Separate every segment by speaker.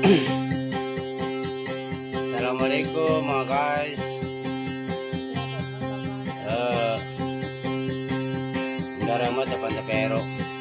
Speaker 1: Assalamualaikum mga guys. Naramat na pero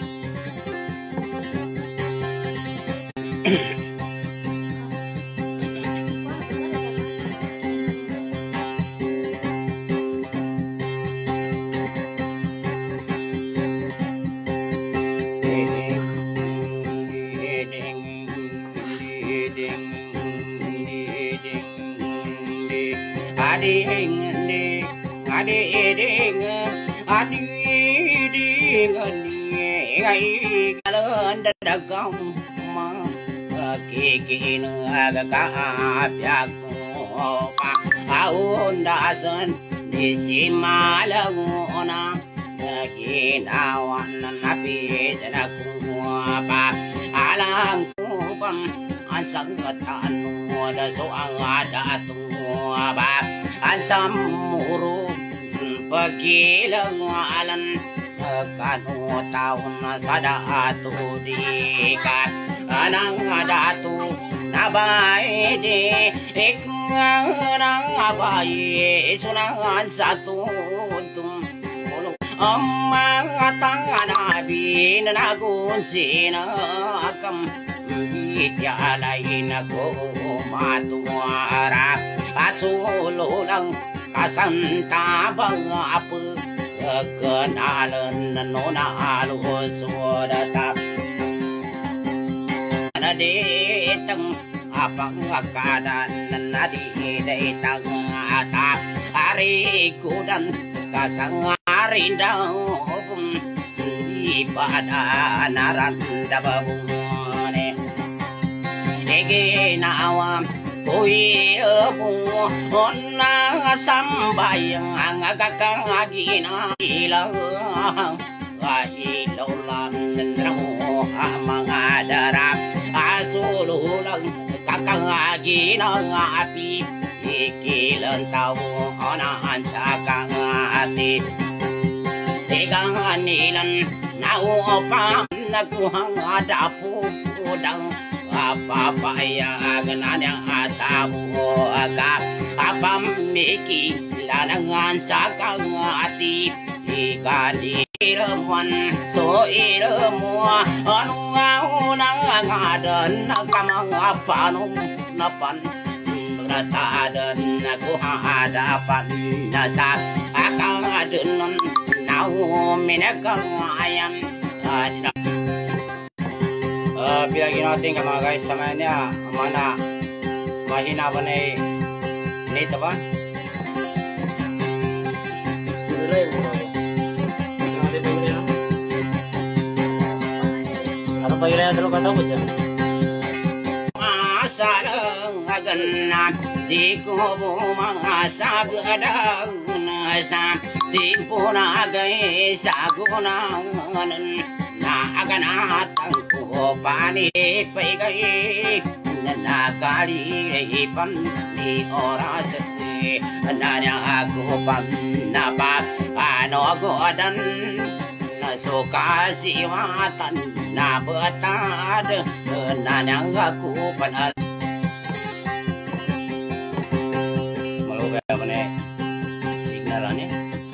Speaker 1: aundasan di simalaguna ginawan ng napit na kuwapa alang kupang ang sangatan mo na so ang adatuwaba ang samuro pagilang alan kanu taon sa datu di ka anang datu nabai di ikngang abai sunangan satu tum amang tangan abi nagun sinakam bitya lain ko matuara asululang kasantabang apa kenalan nona alus suratap naditang apang keadaan nadi datang atap hari kudan kasangarindang ibadah naranda babune ege nawam Ui bu onna sambayang agakang agina ilang ilolam ndramo mga darap asululang kakang agina api ikilan tao onahan sa kangati tigang nilan naupam nakuhang adapu udang apa ya ganang atamu agak apa miki lanangan sakang ati ikan irman so irmu anu nang ngadan kamang apa napan rata dan aku hadapan nasa akang adunan nau minakang ayam bilangin natin ka mga guys sama niya mana mahina ba na nito ba? Ano pa yun na dalawang katapos yan? Masalang aganap di ko bumasagadang nasa di po nagay sa gunanan aganatang ko panipay kay nanakalipan ni oras nanya ako pang napa ano godan nasuka siwatan nabatad nanya ako panal maluga ba ni signalan ni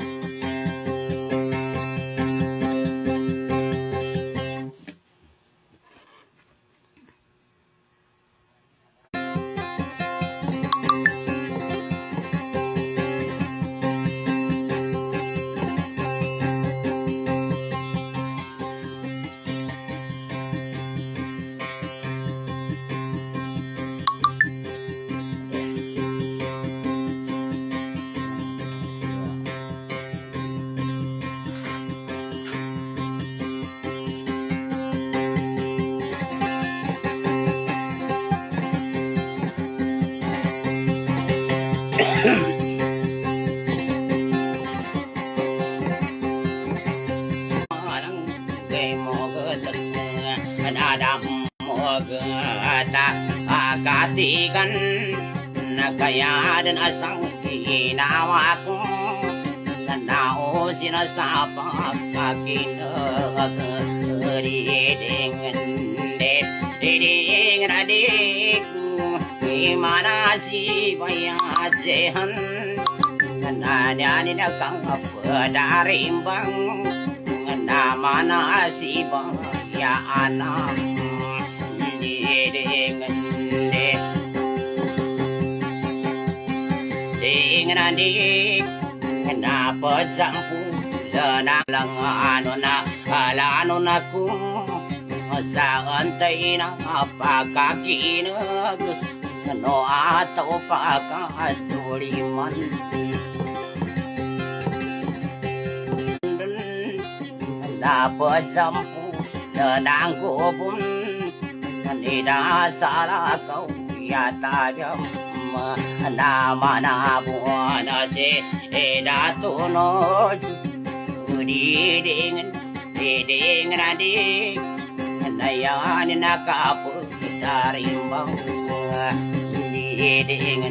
Speaker 1: Katigan nagkaya din asang ginawa ko nanao sinasapag kakinag diding adik mana si bayajehan nanya ni nakang pedarimbang mana si baya anak di dengan dengan adik kenapa zampu lenang lang ano na kung sa antay na pagkakinag ano ataw pagkasuliman dapat zampu lenang gubun kanida salakaw yatayam nama na buana si edatunoj diding adik nayan nakaputarimbang diding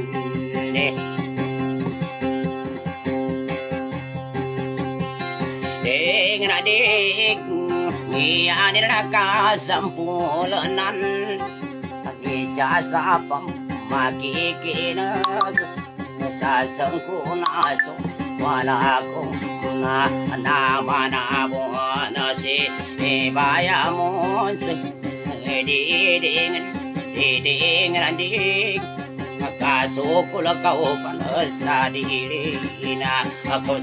Speaker 1: dengan adik yan nakasampulanan isa sa makikinag sa sangkunaso wala akong naman na si ibaya mo si diding adik makasukul ako sa dili na ako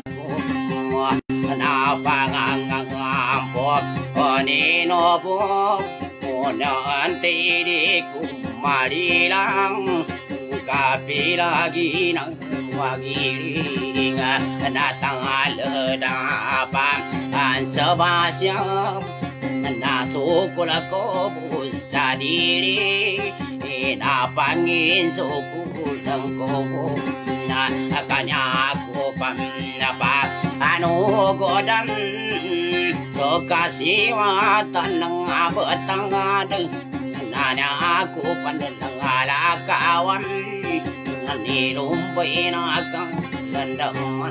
Speaker 1: napangangampo onino po unante di kumalilang kapilagi ng wagiling natangaladapan ang sabasyang nasukul ako sa dili inapangin sukul ng kubo na kanya ko panapa anugodan so kasiwatan ng abatang adeng nana ako pandalang alakawan nilumbay na kagandaman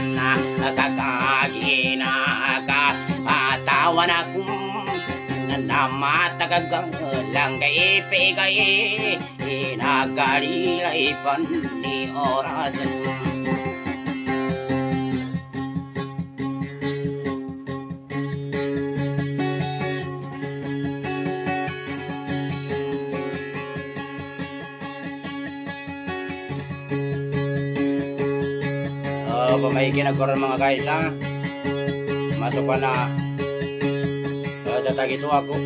Speaker 1: nakakagina katawan akong namatagagang lang kaipigay nagalilay pan ni orasan pamaiki na koron mga guys ha masuk pa na datag ito ako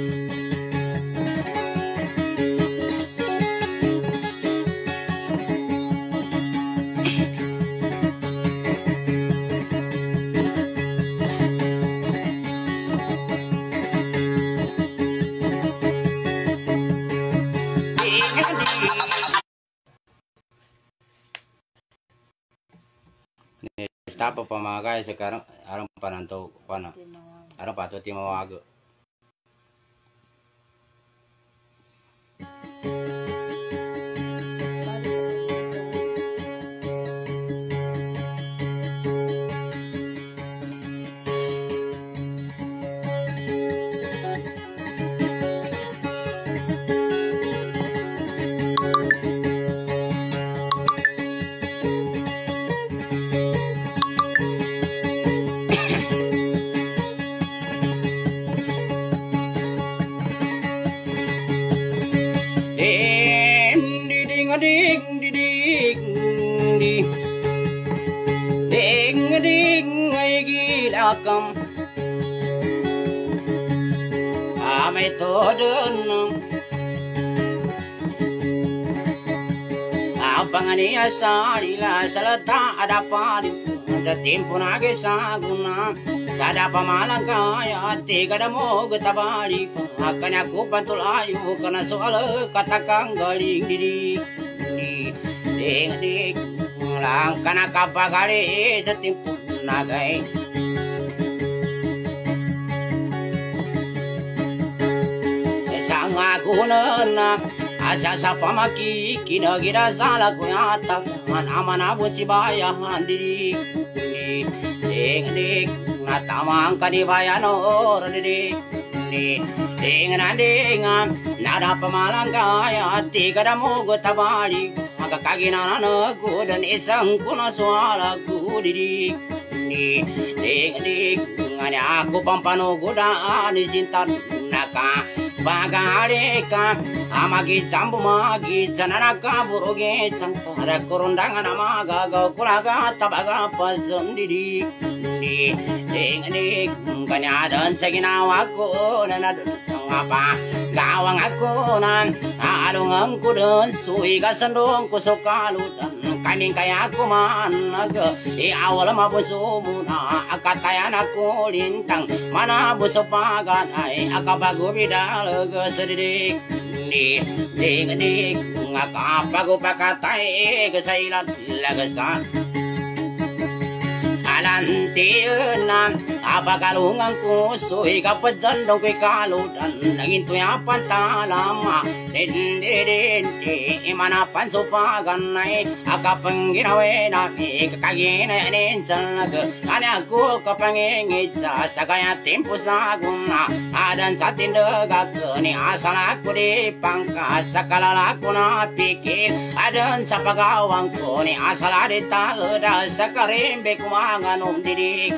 Speaker 1: Tapa pa mga guys sekarang arang pananto pana arang pato timawago ding ay gilakam amay todon abangan niya sa nila salata ada pa sa tempo na gisaguna sada pamalang kaya tiga na mo gatabali akanya ko pantulayo kana soal katakang galing ding lang kana kapagali sa tempo nagay sang agunan asa sa pamaki kinagira sala ko yata mana bu si bayan diri ding natamang kanibayan or diri Dengan dengan nada pemalangkaya tiga damu gotabali maka kagina aku dan isang kuna suara ku diri dengan aku pampano godaan sintan naka bagaleka amagi jambu magi jananaka buroge sangkara kurundangan amaga gau kulaga tabaga pasendiri dengan dan saginawaku nanad sangapa gawang aku nan alung angku dan suiga sandong kusokalutan kaming kaya aku managa awal mabusumuna akatayan aku lintang mana busopagan ay akabago bidalaga sedidik ding ngakapago pakatay kasailan lagasan alantinan apakalungan ko soy kapadyan daw kay kalutan naging tuyapan talama dindidindi imanapan sopagan ay akapang ginawe namin kakaginayanin sa naga kanya ako kapangingit sa kaya tempo sa guna adan sa tindaga ko ni asal ako di pangkas sa kalala ko na pikir adan sa pagawang ko ni asal adi talada sa karimbe kumanganom didik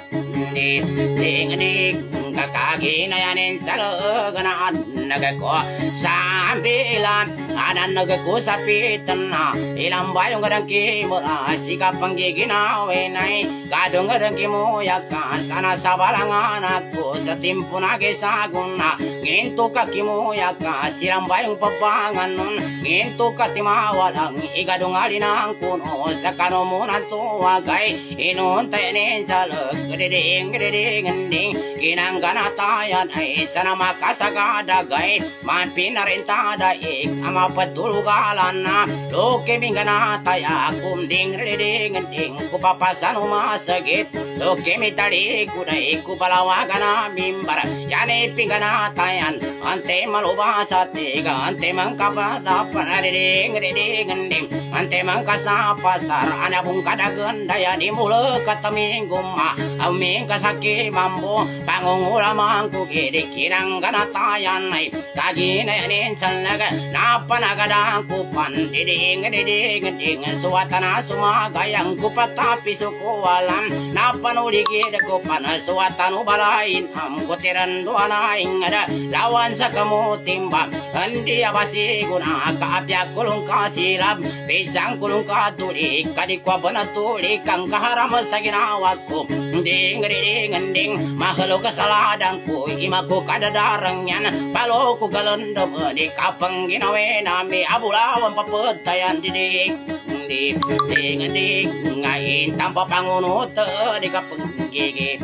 Speaker 1: ding kakaginayanin sa laganaan nagako sa ambilan anan nagako sa pitan na ilang bayong gadang kimura sikapang giginawin ay kadong gadang kimuyaka sana sa balangan ako sa timpo na gisagun na nginto ka kimuyaka silang bayong papangan nun nginto ka timawalang igadong alinang kuno sa kanomunan tuwagay inuntayanin sa ding ginang ganatayan ay sana makasagadagay mampinarinta daig ama patulugalan na loke minganataya kumding ding kupapasan umasagit loke mitali kuday kupalawagan na mimbar yani pinganatayan ante malubasa tiga ante mangkapadapan ding ante mangkasapasar anabung kadagan daya di mula kataming gumma aming kasaki mambo pangungulaman ko kirikinang ganatayan ay kaginayanin sa naga napanagadang kupan diding suwatana sumagayang kupatapi sukuwalan napanuligid kupan suwatan ubalain am kutiran doana ingada lawan sa kamutimba hindi abasiguna kaabya kulong kasilab pisang kulong katulik kadikwa banatulik ang kaharam sa ginawa ko ding mahalo kasaladang ko ima ko kadadarang yan palo ko galondom di kapang ginawe nami abulawan papatayan didik ding ngayon tampa pangunot di kapang gigi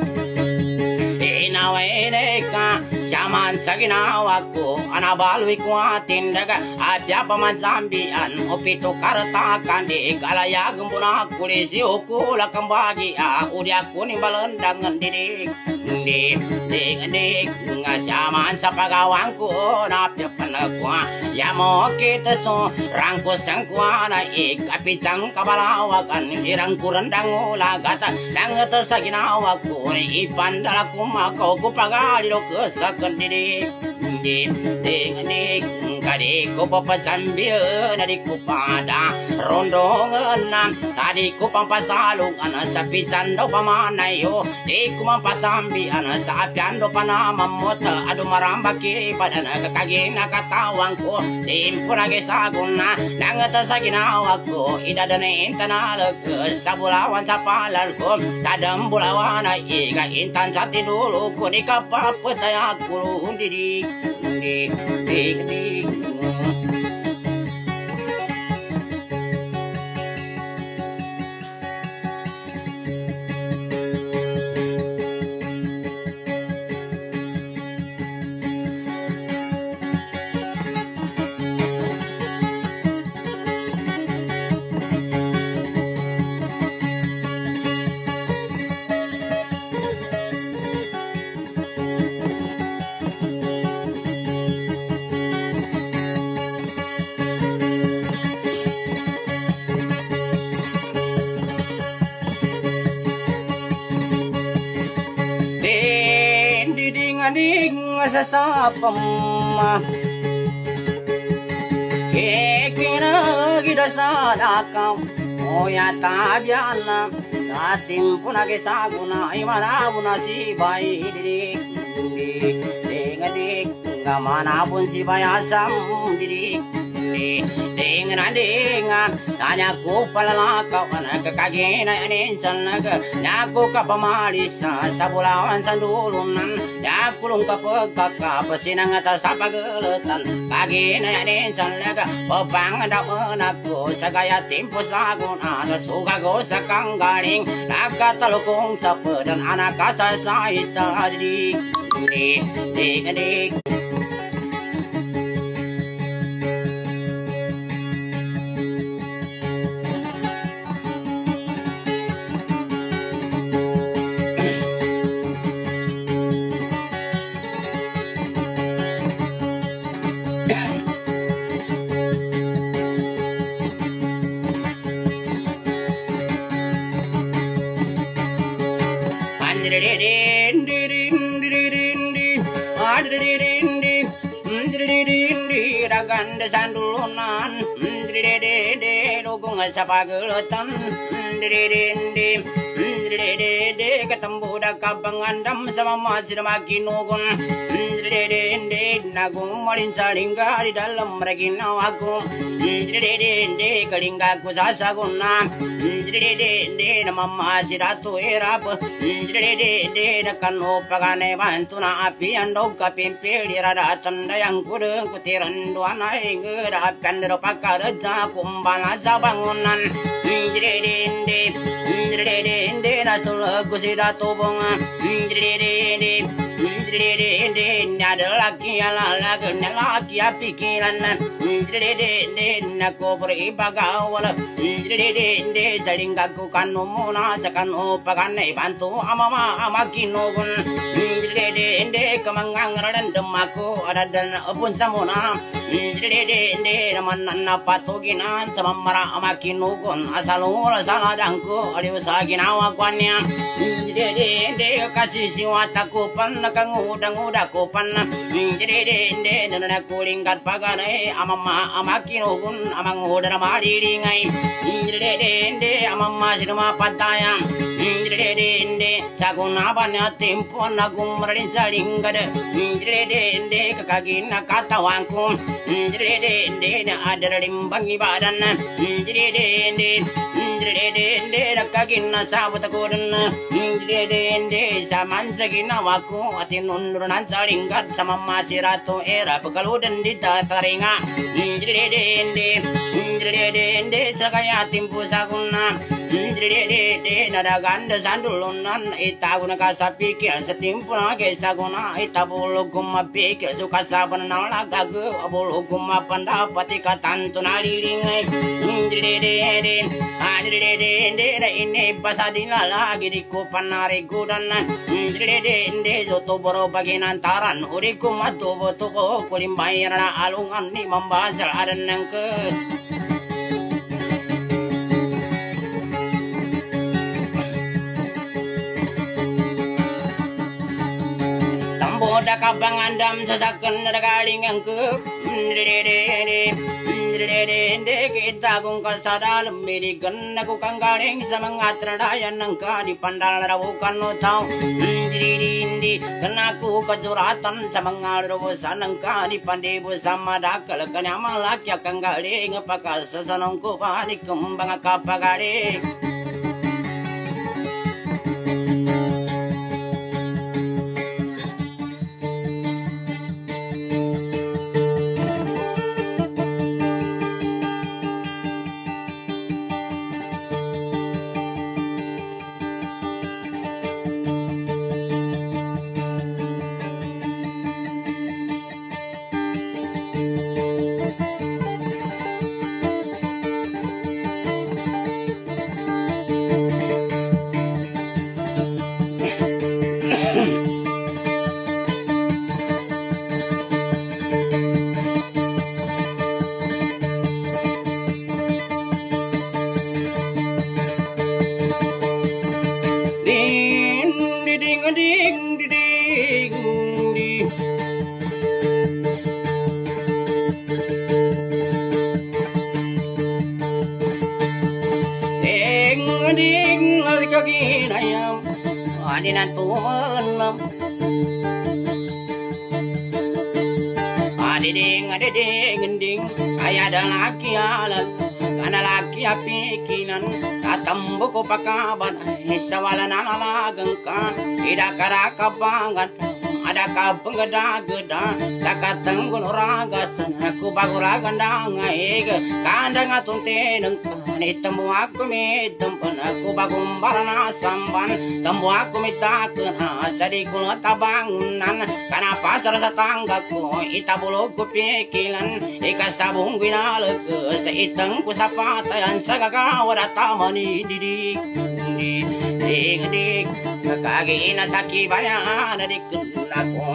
Speaker 1: inaway ka siyaman sa ginawa ko anabaloy ko atin daga abya pamansambian o pito karatakan di kalayag muna kulisi o kulak ang bagi udi ako ni balandangan didik nga siyaman sa pagawang ko napyapan ako yamo kita so rangko sang kuana ikapitang kabalawagan irang kurandang ulagata langata sa ginawa ko ipandala ko makaw ko pagalilo ko sa kandidik kadi ko papasambil nadi ko pada rondongan tadi ko pampasalong sa pisan daw pamanayo di ko mapasambian sa apyan do panamamot ado marambaki pada nakakagina katawang ko timpo nagisagon na nangata sa ginawa ko idadanin tanalag sa bulawan sa palal ko tadang bulawan ay ikaintan sa tinulo ko di kapapataya ko didik ding sa sapam kina gida sadakam oya tabiana tatim punage saguna imana bunasi bai diri ding gamana pun si bayasam diri dengan tanya ku palala kau anak kaki na aninsan naga naku kapamalis sabulawan sandulunan naku lungkap kakak pesinang atas apa geletan kaki na aninsan naga bebang ada menaku sagaya timpu sagun ada suka go sakang garing naga talukung sapa dan anak kasa saita di Raganda sandulunan lugung sapagelutan ketemu dah kabangandam sama masih makin nugun nagung malin salingga di dalam regina aku kalingga ku sasaguna nama masih ratu erap kan opagane bantuna api andok kapimpil di rada tanda yang kudu kutiran dua naik gerakan pakar kumbala sabangunan nasul kusida tubunga ada laki ala laki pikiran aku beribagawal saling aku kan numuna sakan opagane bantu ama kinugun kemangangan demaku ada dan pun samuna naman napatuginan sama mara amakinugun asalul saladangku ada usaha ginawa kwannya kasih siwataku pan nakangudang-udaku pan nak kulingkat pagane amakinugun amang udara madiringai amamma sinuma patayang saguna banyak tempo nagum merin salingad kakagina katawangku ada limbang ibadan kakagina sabut kudun saman sagina waku atin unduran salingad sama masiratu era pekaludan di tataringa sakaya timpu saguna nada ganda sandulunan itaguna kasapikir setimpu nage saguna itabulu kuma pikir suka saban nala gagu abulu kuma pandapati katantu nalilingai ini pasadina lagi di kupanari gudan joto boro bagian antaran uriku matubo tubo kulimbayarna alungan ni membasar adan nangke Tamboda kabangandam sasakan nagaling ang ke kita kung kasadalam miligan aku kang galing sa mga tradayan ng di pandal rawukan no tao hindi kanaku kajuratan sa mga rawasan ng di pandibo sa madakal kanya malakya kang galing pakasasanong ko panik kumbang kapagaling Adinan tumenam adiding ding ayada laki alal kana laki apikinan tatambo ko pakaban sawalan alalagang ka ida karaka bangat ada kapeng geda-geda sakateng gunuragas aku baguragan dangaig kandang atun teneng itemu aku mitem aku bagumbarana samban temu aku mitakeun asadi kula tabangunan kana pasar satanggaku itabulog ku pikilan ikasabung winaleukeun saiteng ku sapatayan sagagawa tamani didik dik kagina sakibana dikun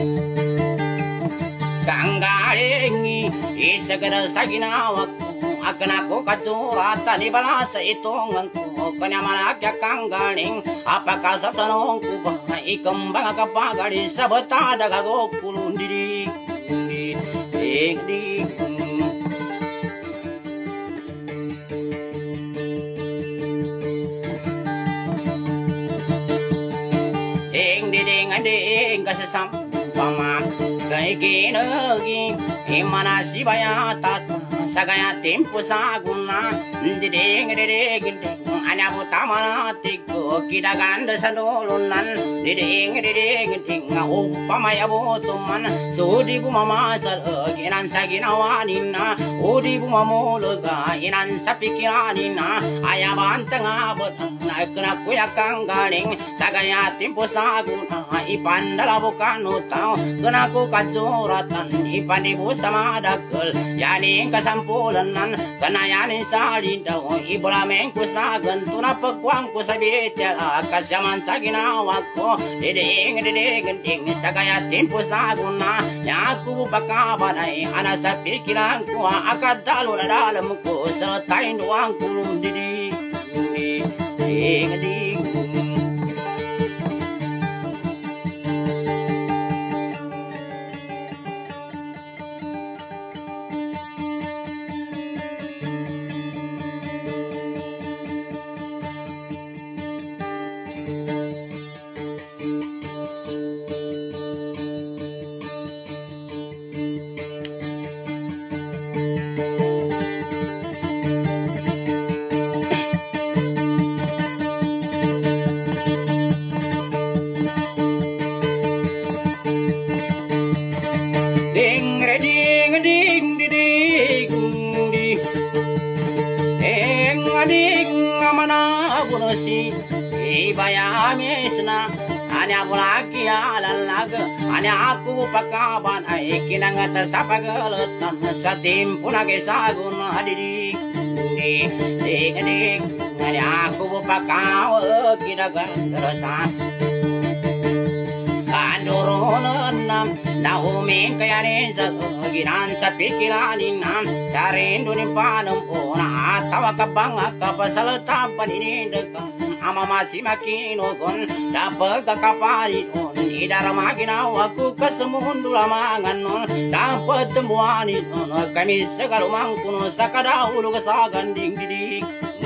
Speaker 1: Kanggalingi isagara saginawak akan aku kacurata di balasa itungan ko kanya manakya kanggaling apakah sasanong ko ba ikembang kapagali sa batada gagokulun didik ding kasasam pama kay ginagi imana si bayata sagaya tempo saguna diding anabu tamana tikko kidaganda sanulunan diding upamaya botuman sudi bu mama sal ginan saginawanina udi bu mamuluga inan sapikiranina ayabantang abot nakna kuya kanggaling sagaya tempo saguna ipandala bukan utang kenaku kacuratan ipandibu sama dakel yani kasampulanan kanayanin salindau ibulameng ku sagen tuna pekwang ku sabitel kasyaman saginawako diding sagaya tempo saguna nyaku bakabanay ana sa pikiran ko akadalo na dalam ko seletain doang kulun diding Ibayamisna anya bulaki alalag anya aku pakaban ay kinangata sa pagaletan sa timpo nagisagun adidik dik anya aku pakaw kinagandarasan kandurunan nahumin kaya rin sa ginan sa pikilanin sa rindu ni panampuna atawa kabang kapasalata paninindagang ama masih makinugon dapat kakaparin on idarama ginawa ko kasamundo lamangan on dapat temuanin on kami segalumang kuno sa kadaulo sa ganding didik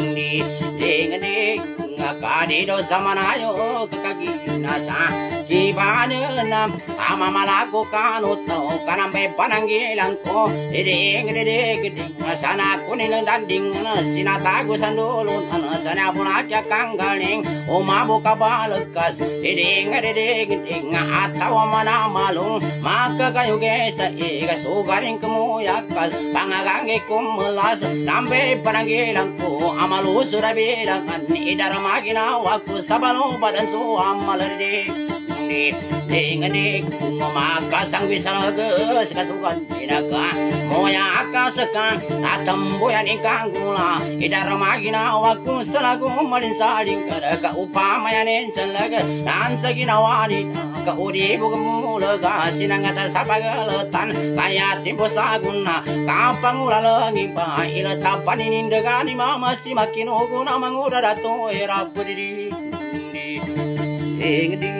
Speaker 1: ding ngakadido sa manayo kakaginasa kibanenam ama malako kanuto kanambe pananggilan ko ding sana kunin danding sinatago sandulun sana punakya kanggaling umabo kabalakas ding atawa manamalong makakayuge sa igasugaring kumuyakas pangagangi kumulas nambe pananggilan ko amaluso na bilangan idarama ginawa ko sa balo badan so amalardi ding makasangwi salagas kasukan tinaga moya akasaka atamboyan ikangula idarama ginawa ko salago malin saling ka upamayanin salaga nansa ginawani ka udi bugamulaga sinangata sa pagaletan kaya timpo saguna kapangulalangi pa ilatapan inindagani mama si makinuguna mangura dato era pudiri ding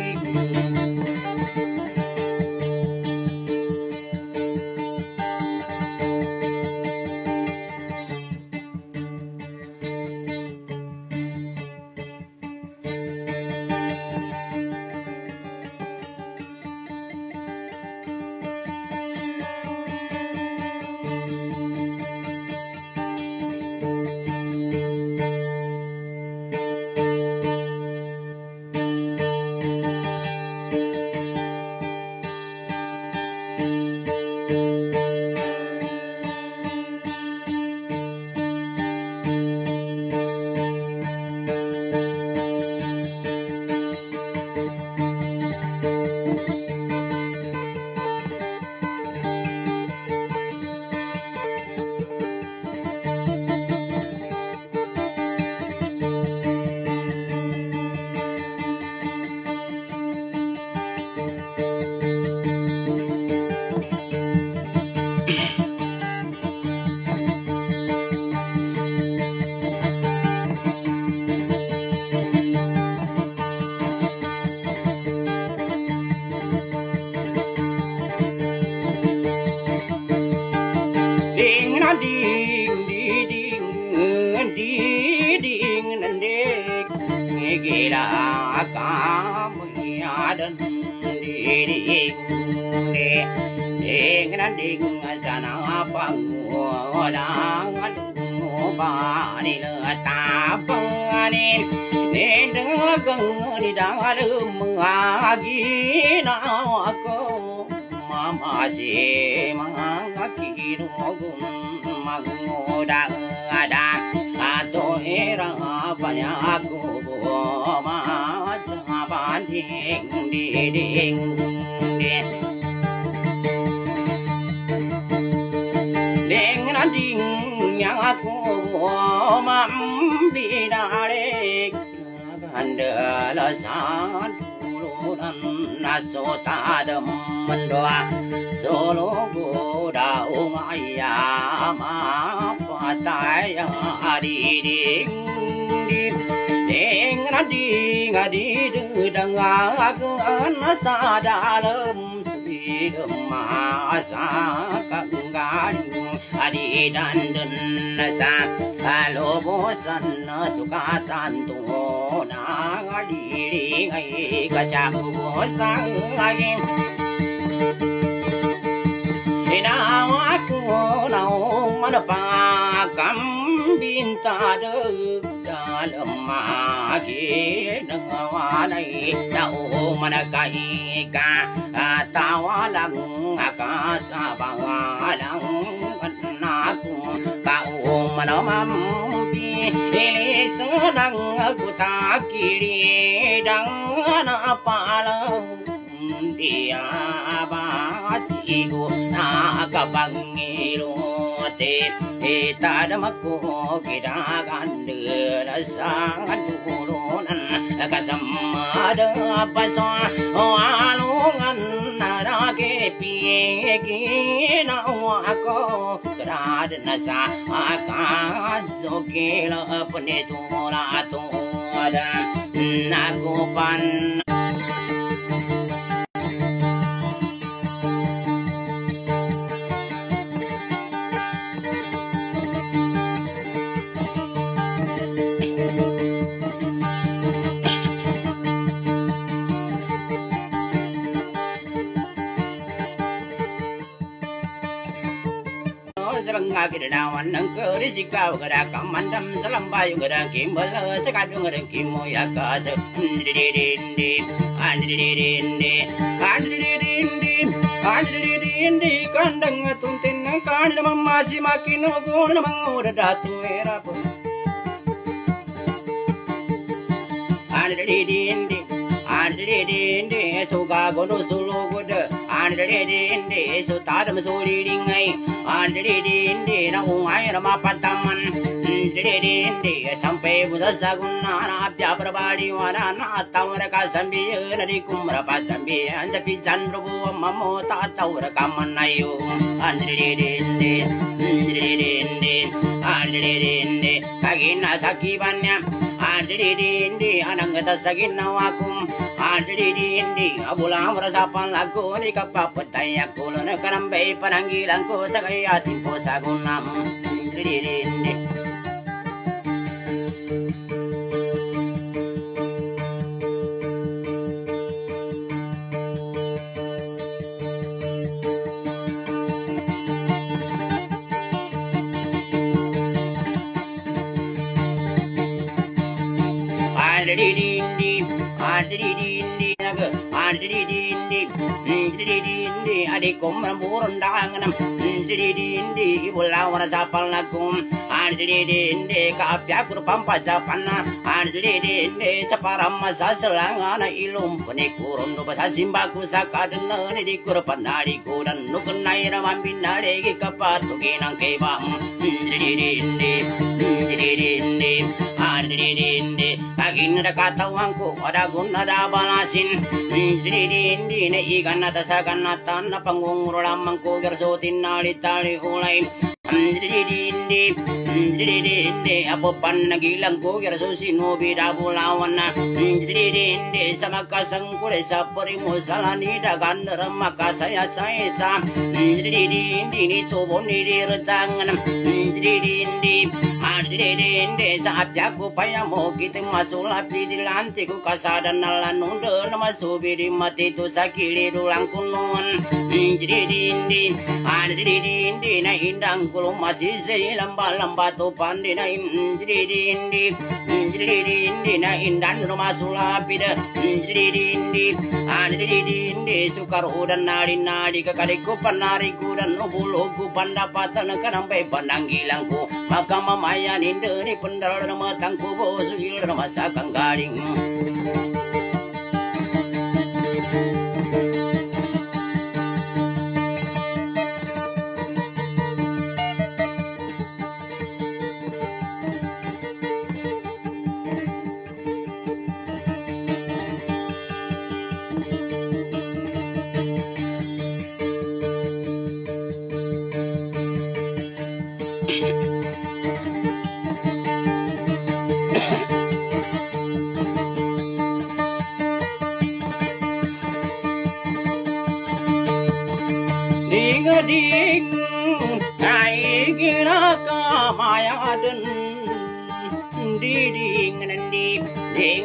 Speaker 1: ding ding ding nandek gila kamiadan ding ding nanding sana pangodang bani le tapani nendagang di dalam agina aku mama si mangakirogum mangodang ada atau era banyak aku macam banding ding ding yang aku mambinare andala saduluran nasota mendoa solo goda umaya mapataya adiding ding ding adidang aku nasadalem masa kanggaling adi dandan nasa halo bosan sukatan tu na adi ngai kasapu bosan lagi ina aku nau manapa kambinta de dalam magi dengawanai nau manakai ka tawalang akasabangalang aku kau manamampi ilisanang aku tak kiri dan apalang dia basiku nakapangilote itadamaku kita gandela sangat dulunan kasamada paso alungan narake piegina ako kerada nasa akan sokela penetula toda nakupan Ngagirawan ng kurisikaw kada kamandam salambayo kada kimbala sa kadung kada kimoya kasa andirindi kandang tuntin ng kanila mamasi makinugo na mga uradatu era po andirindi sugagono sulugod andirindi sutadam suliringai andirindi na ungay na mapataman andirindi sampai buda saguna na abya prabadi wana na tawra ka sambiya na di kumra pa sambiya sapi chandrubu mamota tawra ka manayo andirindi kagina sakibanya andirindi anangata sagina wakum andirindi abulang rasapan lagu ni kapapatay ako na karambay pananggilan ko sa kayatin po sa gunam andirindi adik kumrambur undangan dindi ibulah warasapal lakum dindi kaapya kurpampa japana dindi saparam masa selangana ilum penikurun do basa simbaku sakadena di kurpanari kuran nukunai ramambinare ki kapatugi nang kebam dindi kagin ada katawangku ada guna ada balasin dindi ne ikan ada sakan natan panggung rolam mangku gersotin nali tali ulai Dinde apo panagilang ko kira susino bida bulawan na dinde sama kasang kule sapori mo salani dagan ramaka saya saya dinde ni to boni dirjangan dinde sa apyaku paya mo kiting masula pidilanti ku kasadan nalanunda nama subiri mati tu sakili dulang kunun dinde na indang kulum masih lamba-lamba tu pandi na dindi na indan rumah sulapida dindi sukar udan nadi kekadiku panariku dan ubuluku pandapatan kanampai pandanggilangku maka mamayan indeni pendal rumah tangku bosul rumah sakang garing ding ai kira kamayadan diding nandi ding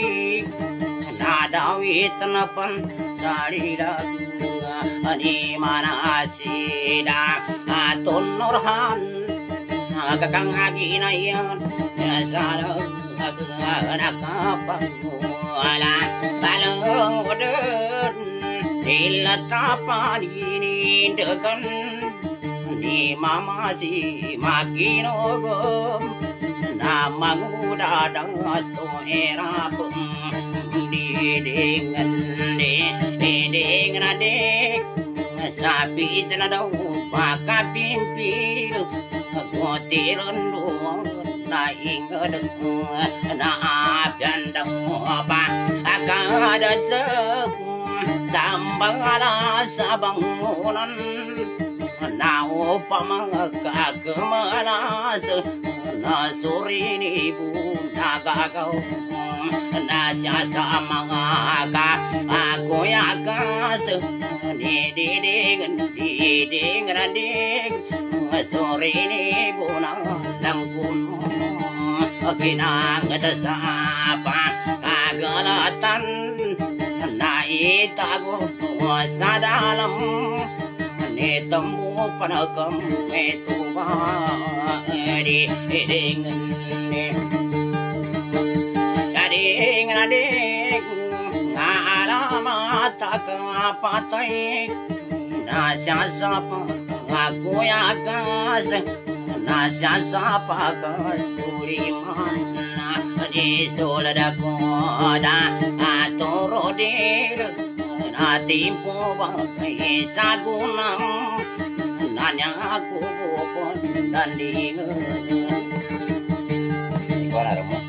Speaker 1: nada witnapan sarida ani mana asida atun nurhan kakang agina yan sara nakapang wala balong wadan ilatapan ini degan ni mama si makinogom nama nguda dangato erapum di dengan adek sapi cenadau maka pimpil kotiran doang na ingat na abjandang apa akan ada sambala sabangunan na upamaka kemanas na surini bunagagaw na siya sa mga ako yakas diding surini bunang langkun kinangat sa pagalatan naitago sa dalam netemu panagam etuwa gading alamat kapatay nasya sa aku yakas nasya sa pagkatuliman di soladako da atorodir natimpo bagay sa gunang nanya ako bukon dandingan ikaw na mo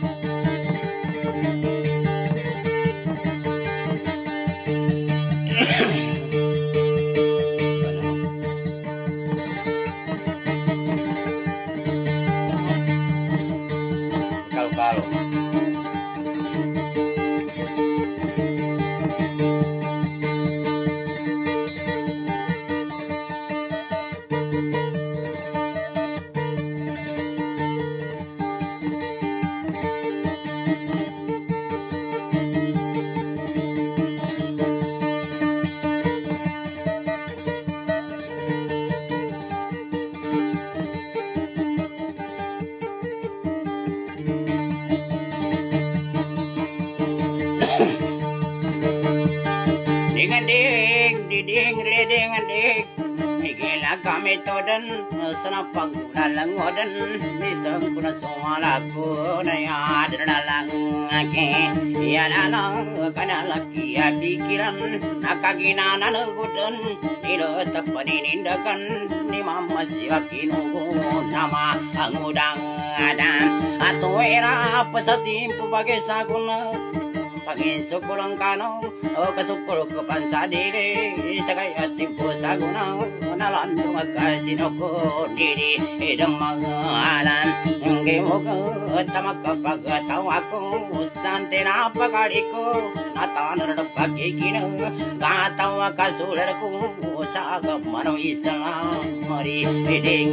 Speaker 1: ding Migila kami todan sanapag nalangodan isang kuna sumalaku na yadan nalang ake yanalang kanalaki pikiran nakaginanan gudan nilotap paninindakan ni mama siwa kinugo nama ang udang ada ato era pasatimpo bagai saguna pagin sukulong kanong o kasukul ko pansadili sa kaya timpo sa gunang bulan kasinoko diri idang magalan ngemoga tamak pagatawa ko sante na pagadiko natanar pagigina gatawa kasular ko sa gamano isang mari iding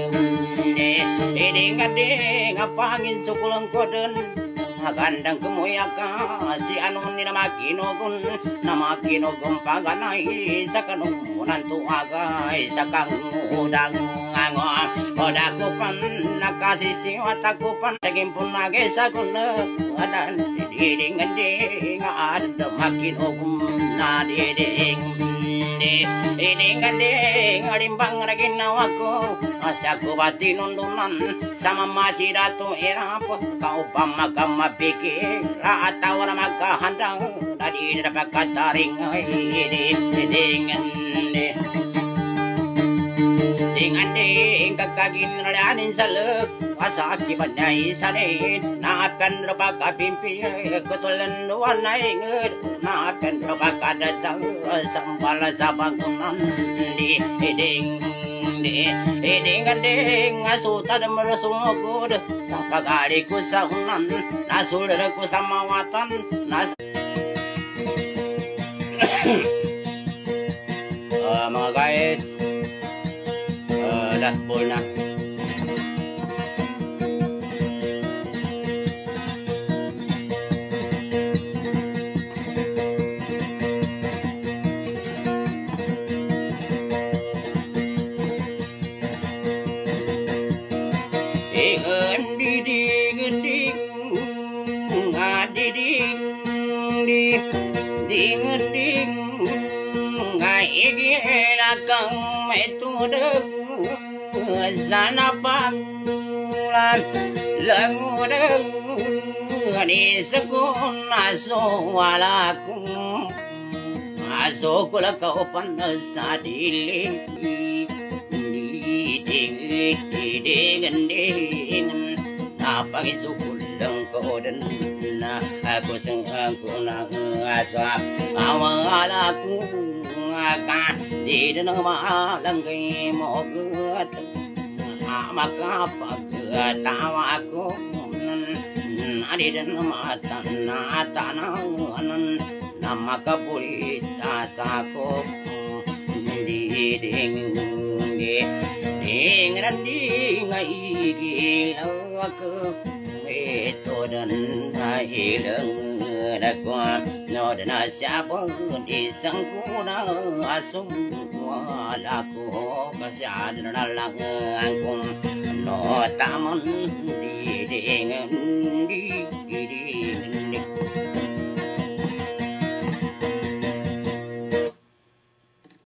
Speaker 1: ade ngapangin sukulang koden gandang kemuyaka si anu ni nama kinogum paganai sakanung nantu agai sakang udang ango odakupan nakasi siwatakupan sagim pun nage sakuna adan diding ande ada makinogum na diding diding ande ngalimbang raginawaku asaku batin undunan sama masih datu erap kau pamaga mapikir atau magkahandang tadi dapat kataring dengan ding kakagin ranin saluk asaki banyai sane na pen roba kapimpi ketulan duan nainget na pen roba kada sambal sabangunan di ding ding asuta dan merasungod sa pagari ko sa unan nasulder ko sa mawatan mga guys last ball na ding ngai ilakang metode sana pangulan lengude ni sekun aso walaku aso kula kau panasa dili ding apa isukul lengkoden aku sengku na asap awalaku ka di dana malanggai mogut maka pagtawa aku adi dana mata na tanang nama kapulita sako di ding randing igil aku dan hilang dakwa no dan siapa isang kuna asum walaku kasadan lang angkung no tamon di dengan di